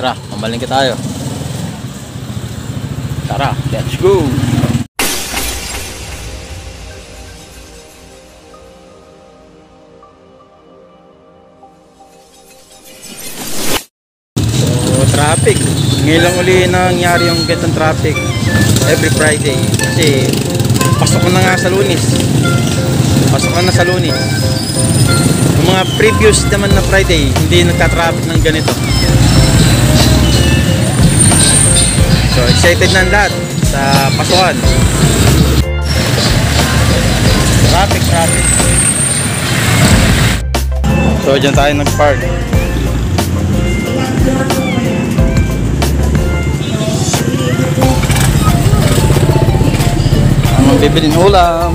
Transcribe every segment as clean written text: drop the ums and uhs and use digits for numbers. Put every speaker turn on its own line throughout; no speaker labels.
Tara, mamalingki tayo. Tara, let's go! So, traffic. Ngayon lang uli nangyari yung ganitong traffic every Friday. Kasi pasok na nga sa Lunes. Pasok na sa Lunes. Yung mga previous naman na Friday, hindi nagka-traffic ng ganito. So, excited na lahat sa pasukan. Traffic. So, dyan tayo nag-park. Ang bibilin ulam.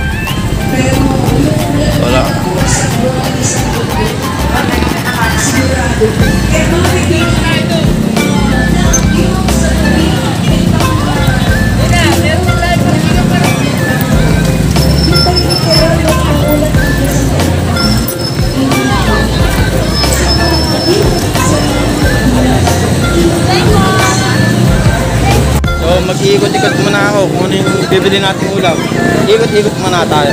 Wala. So mag-iikot-ikot muna ako kung ano yung bibili natin ulam. Ikot-ikot muna tayo.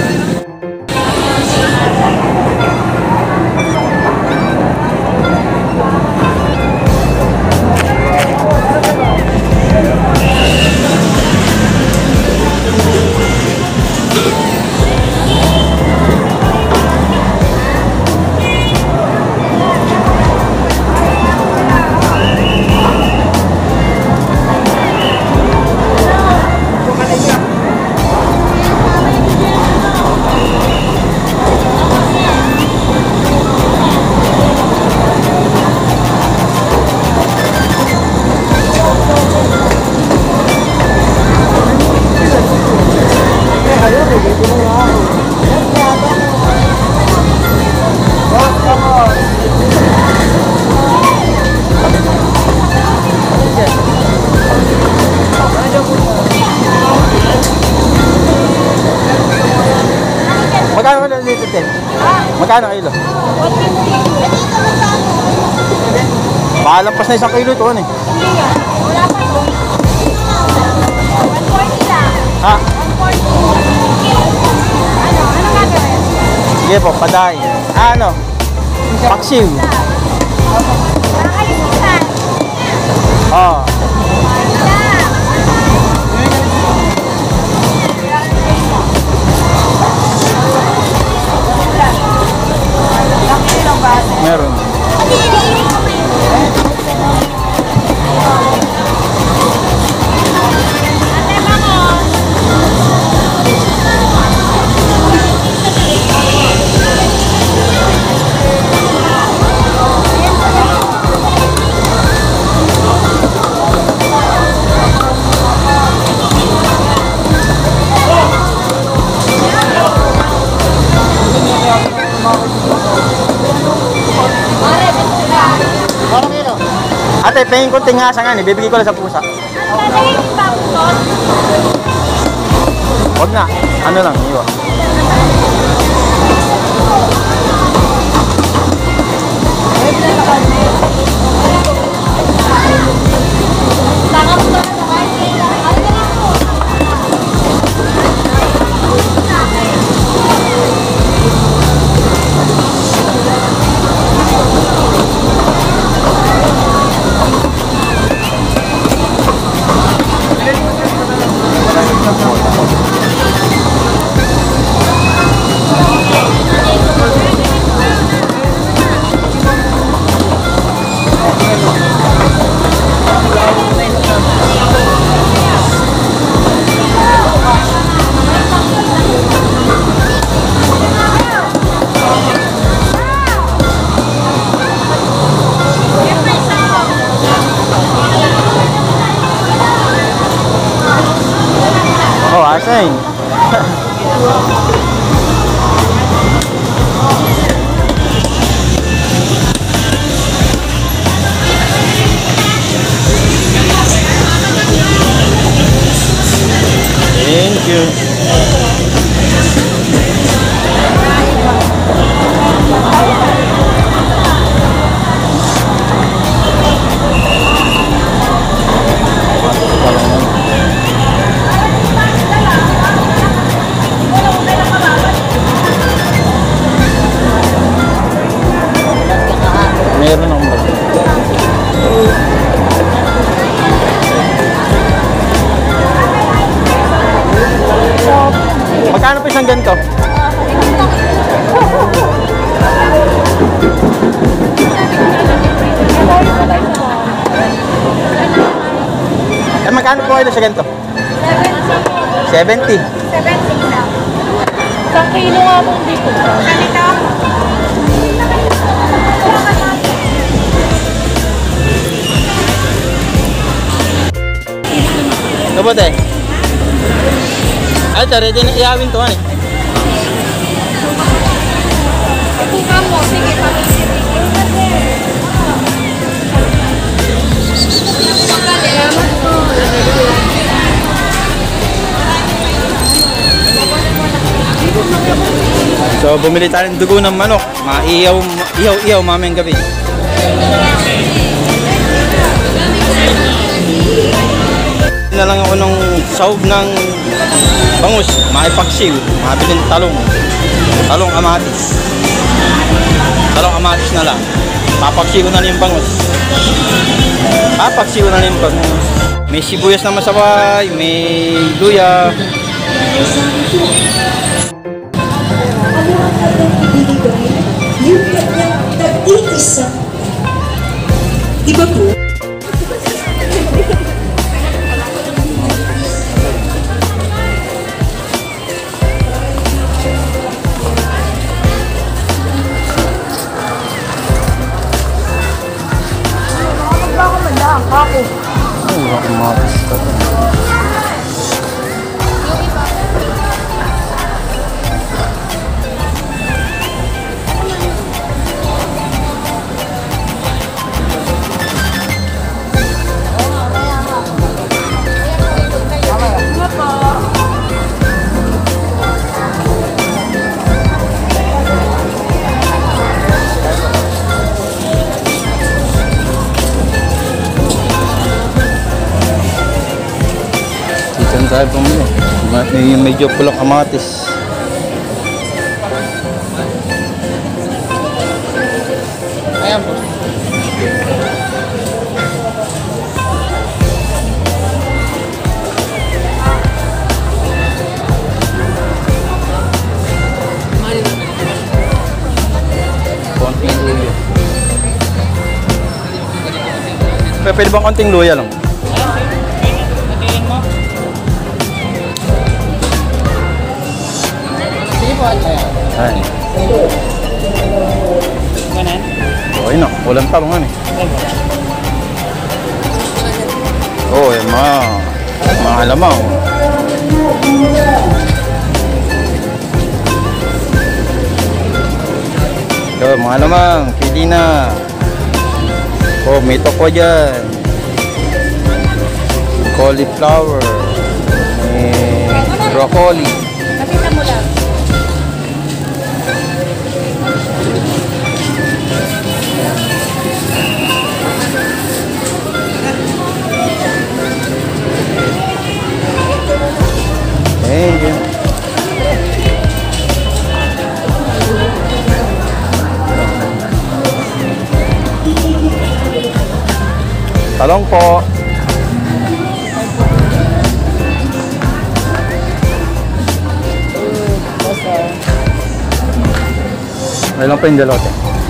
Magkano ka dito, Ted? Magkano kilo? 150. Palampas na 1 kilo ito, ano eh?
Hindi nga. Wala pa ito. 140 lang.
Ha?
140. Ano gagawin?
Sige po, paday. Ano? Paksiw.
Nakalimutan.
Oo. Meron. Ate, pahingin ko tingasa nga ni, bibigay ko lang sa pusa. Huwag na, ano lang, iwa. Asin. Thank you. isang ganito? Eh, magkano po kayo sa ganito? 70.
70 lang. Isang kilo nga po dito. Ganito?
Ito po, te. Ay, ito, ready na iawin to, ano eh.
Ikuha mo. Sige, pag-isip.
So, bumili tayo ng dugo ng manok. Ihaw mamayang gabi. Na lang ako ng sahog ng bangus, maipaksiw, mabiling talong amatis na lang. Papaksiw na yung bangus, may sibuyas na masabay, may luya.
Yung kanyang nag-iisa. Diba po?
Saan tayo pumili? May medyo pulang kamatis. Ayan po. Konting luya. Pwede bang konting luya lang? Ayan. Okay na, walang talong eh. Oh, eh, mga alamang. So, mga alamang, pili na. Oh, may toko dyan. Cauliflower. May broccoli.
Nakita mo lang.
Thank you. Talong po. May lang pa yung dalote.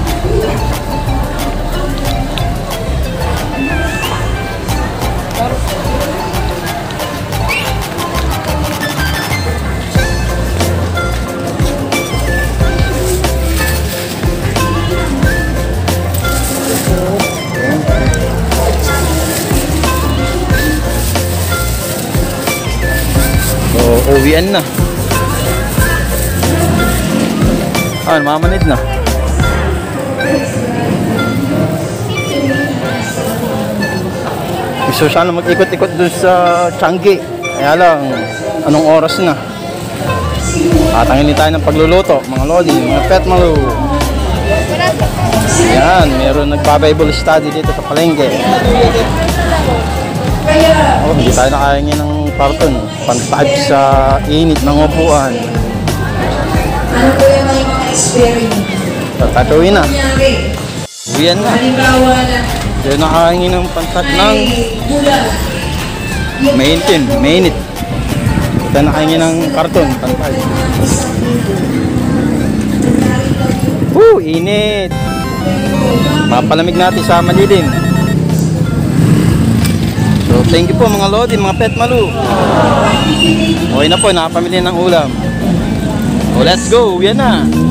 Uwian na. Namamanid na. Gusto sana mag-ikot-ikot dun sa Changi. Kaya lang, anong oras na? Tatangin tayo ng pagluluto, mga lodi, mga pet malu. Yan, meron nagpa-Bible study dito sa palengke. Oh, hindi tayo nakahingin ng karton. Pantag sa init ng upuan.
Ano po yung mga experience?
Tatatuin na. Uwian na.
Halimbawa na
Hindi nakahingin ng pantag ng
bulag.
mainit. Tayo nakahingi ng karton. Pantay. Woo! Init! Mapalamig natin sa malilim. So, thank you po mga Lodi, mga Pet Malu. Okay na po, nakapamili ng ulam. So, let's go! Yan na!